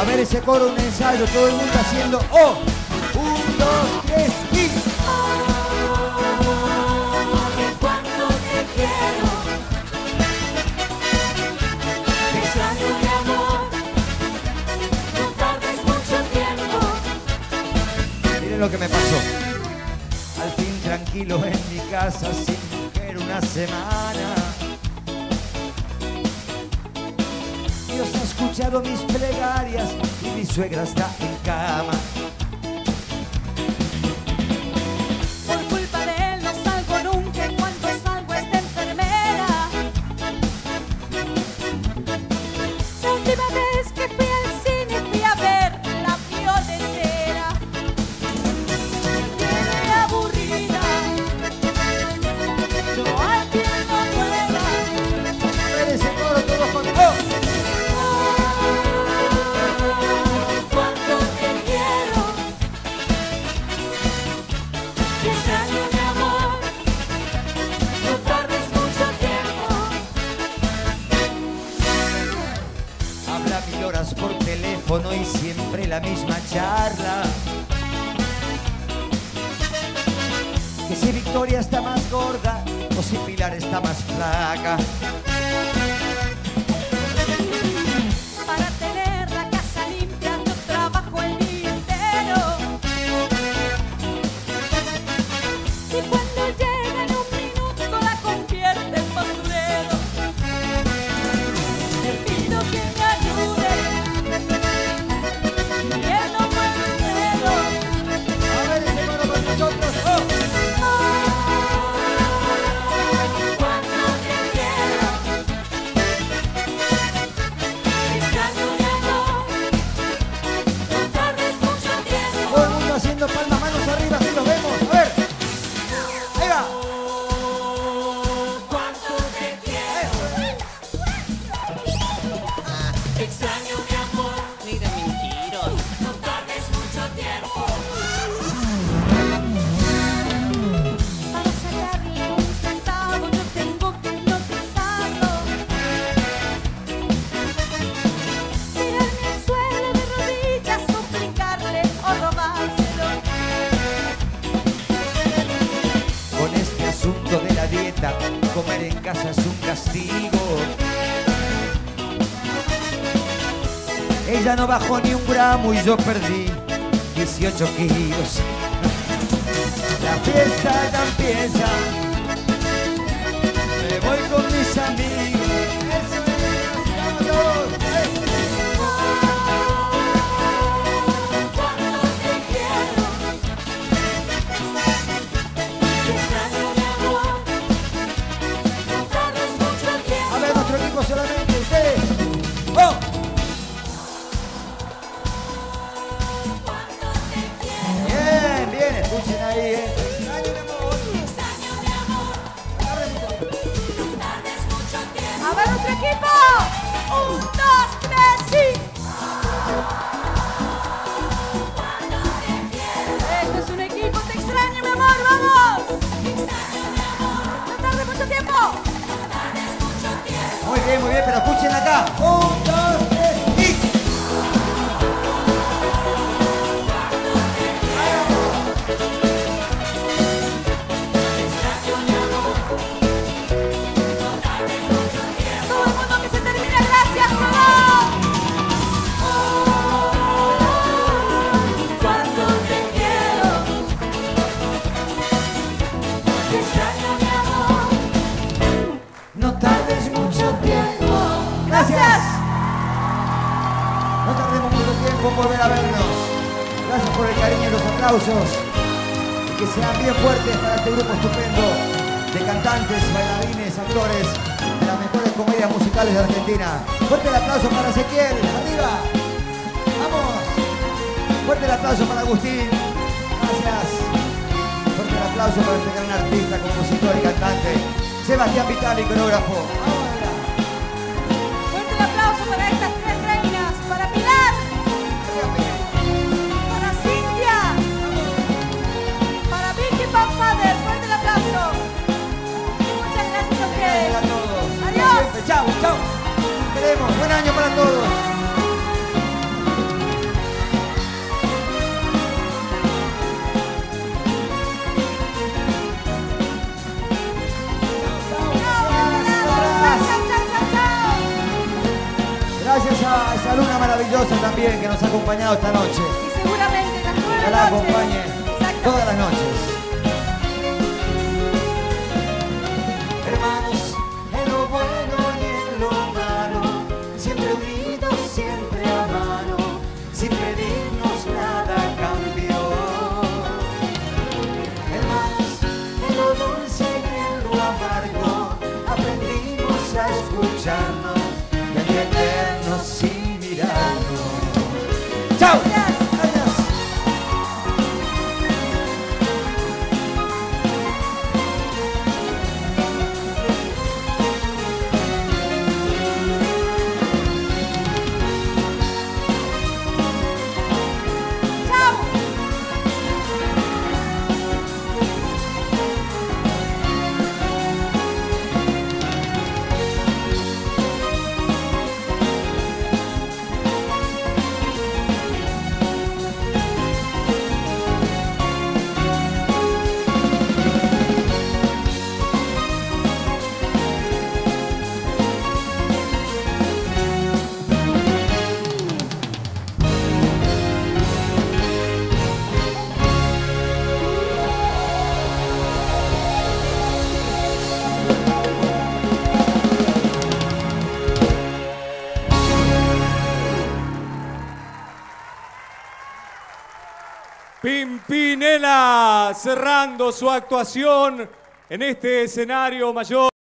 A ver ese coro, un ensayo, todo el mundo haciendo oh. 1, 2, 3 y... Cuánto te quiero, te extraño mi amor, no tardes mucho tiempo. Miren lo que me pasó. Al fin tranquilo en mi casa, sin mujer una semana. Dios ha escuchado mis plegarias y mi suegra está en cama. Por culpa de él no salgo nunca, y cuando salgo es de enfermera. La última vez que fui al cine fui a ver La Violetera. Viene aburrida, no hay quien no pueda. A ver ese coro, todos con oh. Cuánto te quiero, te extraño mi amor, no tardes mucho tiempo. Habla 1000 horas por teléfono y siempre la misma charla. Que si Victoria está más gorda o si Pilar está más flaca. Para tener la casa limpia yo trabajo el día entero. Y cuando llega en un minuto la convierte en basurero. Le pido que me ayude y él no mueve un dedo. A ver ese coro con nosotros oh. Cuánto te quiero, te extraño mi amor, no tardes mucho tiempo. Todo el mundo haciendo palmas, manos arriba, así los vemos. A ver. Ahí va. Cuánto te quiero, te extraño mi amor, Ni de mentiros. no tardes mucho tiempo. Para sacarle un centavo yo tengo que hipnotizarlo. Tirarme al suelo de rodillas, suplicarle o robárselo. Con este asunto de la dieta, comer en casa es un castigo. Ella no bajó ni un gramo y yo perdí 18 kilos. La fiesta ya empieza. Me voy con mis amigos. Eso es, vámonos. Cuánto te quiero, te extraño mi amor, no tardes mucho A tiempo. ver, nuestro equipo solamente, ustedes. ¡Oh! Cuánto te quiero, Bien, bien, escuchen ahí, te extraño mi amor, no tardes mucho tiempo. A ver, otro equipo. 1, 2, 3 y... Cuánto te quiero, esto es un equipo, te extraño mi amor, vamos. Te extraño mi amor, no tardes mucho tiempo. No tardes mucho tiempo. Muy bien, pero escuchen acá. 1, 2, 3 y... Todo el mundo que se termine, gracias todos. Cuánto te quiero, te extraño mi amor, No tardes mucho tiempo. Gracias. No tardemos mucho tiempo en volver a vernos. Gracias por el cariño y los aplausos. Y que sean bien fuertes para este grupo estupendo de cantantes, bailarines, actores de las mejores comedias musicales de Argentina. Fuerte el aplauso para Ezequiel. Arriba. Vamos. Fuerte el aplauso para Agustín. Gracias. Fuerte el aplauso para este gran artista, compositor y cantante, Sebastián Vitali, coreógrafo. Ahora. fuerte el aplauso para estas tres reinas, para Pilar, para Cintia, para Vicky Panfader, fuerte el aplauso. Y muchas gracias a ustedes. A todos. Adiós. Siempre. Chao, chao. Nos veremos. Buen año para todos. maravillosa también que nos ha acompañado esta noche. Y seguramente las 9 Que la noches. acompañe Exacto. todas las noches. Hermanos, en lo bueno y en lo malo, siempre unidos, siempre a mano, sin pedirnos nada a cambio. Hermanos, en lo dulce y en lo amargo, aprendimos a escucharnos y a entendernos sin mirarnos. ¡Chao! Gracias. Gracias. Chao. Pimpinela cerrando su actuación en este escenario mayor.